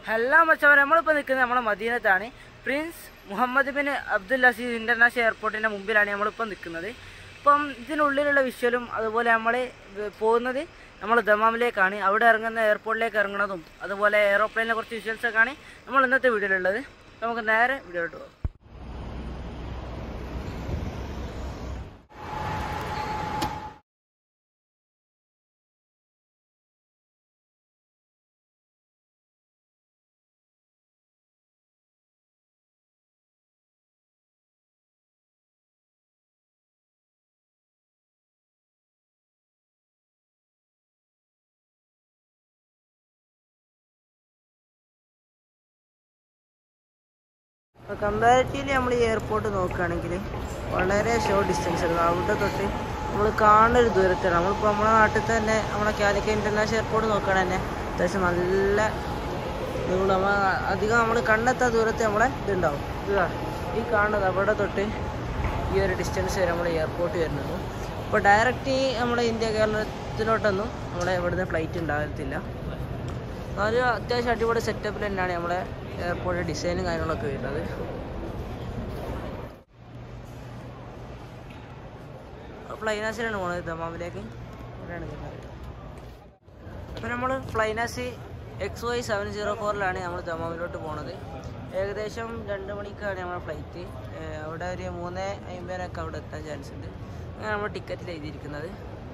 Hello മച്ചവരെ, നമ്മളിപ്പോൾ നിൽക്കുന്നത് നമ്മളെ മദീനത്താണ്. Prince Mohammad bin Abdul Aziz international എയർപോർട്ടിൻ്റെ മുമ്പിലാണ് നമ്മളിപ്പോൾ നിൽക്കുന്നത്. ഇപ്പം ഇതിനുള്ളിലുള്ള വിഷ്വലും അതുപോലെ നമ്മൾ പോകുന്നത് നമ്മൾ ദമാമിലേക്കാണ്. അവിടെ ഇറങ്ങുന്ന എയർപോർട്ടിലേക്ക് ഇറങ്ങുന്നതും അതുപോലെ എയറോപ്ലെയിനിലെ കുറച്ച് വിഷ്വൽസൊക്കെയാണ് നമ്മൾ ഇന്നത്തെ വീഡിയോയിലുള്ളത്. നമുക്ക് നേരെ വീഡിയോയിലോട്ട് പോകാം. കമ്പാരിറ്റീവ്ലി നമ്മൾ ഈ എയർപോർട്ട് നോക്കുകയാണെങ്കിൽ വളരെ ഷോർട്ട് ഡിസ്റ്റൻസ് ആണ്. അവിടെ തൊട്ട് നമ്മൾ കാണുന്നൊരു ദൂരത്താണ്. നമ്മളിപ്പോൾ നമ്മുടെ നാട്ടിൽ തന്നെ നമ്മളെ കാലിക്കറ്റ് ഇൻ്റർനാഷണൽ എയർപോർട്ട് നോക്കുകയാണെങ്കിൽ തന്നെ അത്യാവശ്യം നല്ല നമ്മൾ അധികം നമ്മൾ കണ്ണെത്താ ദൂരത്ത് നമ്മളെ ഇതുണ്ടാവും. ഇതാണ് ഈ കാണുന്നത്. അവിടെ തൊട്ട് ഈ ഒരു ഡിസ്റ്റൻസ് വരെ നമ്മൾ എയർപോർട്ട് വരുന്നത്. ഇപ്പോൾ ഡയറക്റ്റ് നമ്മുടെ ഇന്ത്യ കേരളത്തിലോട്ടൊന്നും നമ്മുടെ ഇവിടുന്ന് ഫ്ലൈറ്റ് ഉണ്ടാകത്തില്ല. ഒരു അത്യാവശ്യം അടിപൊളി സെറ്റപ്പിൽ തന്നെയാണ് നമ്മളെ എയർപോർട്ട് ഡിസൈനും കാര്യങ്ങളൊക്കെ വരുന്നത്. ഫ്ലൈനാസിലാണ് പോകുന്നത് ദമാമിലേക്ക്. ഇവിടെയാണ് വരുന്നത്. അപ്പോൾ നമ്മൾ ഫ്ലൈനാസ് XY704 നമ്മൾ ദമാമിലോട്ട് പോണത്. ഏകദേശം 2 മണിക്കാണ് നമ്മുടെ ഫ്ലൈറ്റ്. അവിടെ ഒരു 3:50 അവിടെ എത്താൻ ചാൻസ് ഉണ്ട്. അങ്ങനെ നമ്മൾ ടിക്കറ്റിൽ എഴുതിയിരിക്കുന്നത്.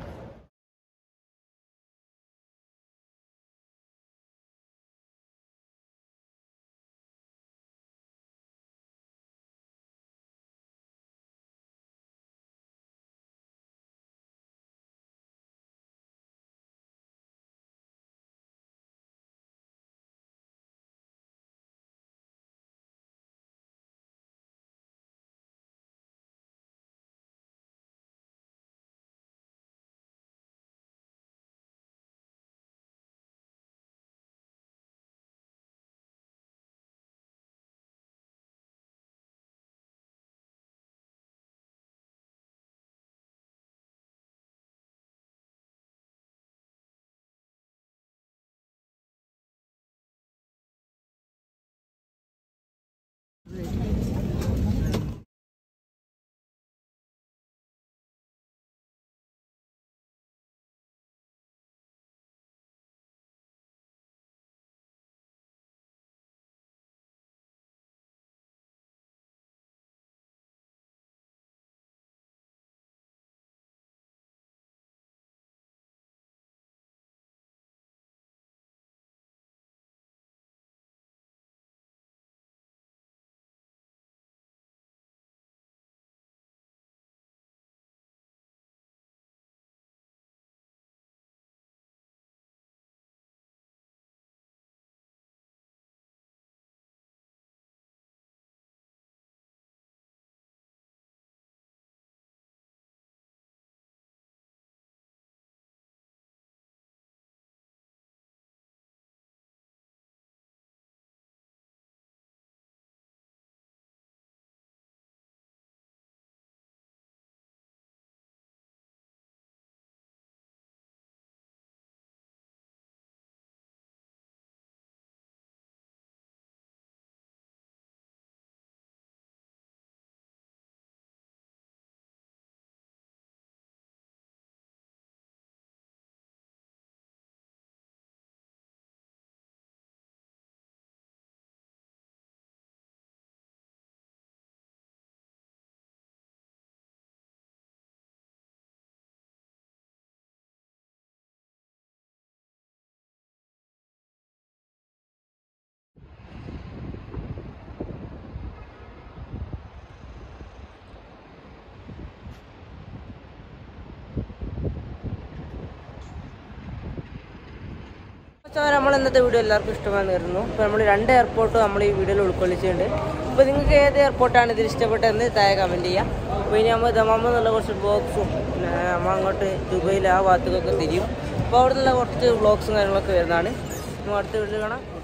നമ്മൾ ഇന്നത്തെ വീഡിയോ എല്ലാവർക്കും ഇഷ്ടമാണെന്ന് കരുതുന്നു. അപ്പോൾ നമ്മൾ 2 എയർപോർട്ടും നമ്മൾ ഈ വീഡിയോയിൽ ഉൾക്കൊള്ളിച്ചിട്ടുണ്ട്. അപ്പോൾ നിങ്ങൾക്ക് ഏത് എയർപോർട്ടാണ് ഇതിൽ ഇഷ്ടപ്പെട്ടതെന്ന് താഴെ കമൻറ്റ് ചെയ്യാം. അപ്പോൾ ഇനി നമ്മൾ ദമാമിൽ നിന്നുള്ള കുറച്ച് വ്ളോഗ്സും നമ്മളങ്ങോട്ട് ദുബൈയിൽ ആ ഭാഗത്തേക്കൊക്കെ തിരിയും. അപ്പോൾ അവിടെ നിന്നുള്ള കുറച്ച് വ്ളോഗ്സും കാര്യങ്ങളൊക്കെ വരുന്നതാണ്. നമ്മൾ അടുത്ത വീഡിയോ കാണാം.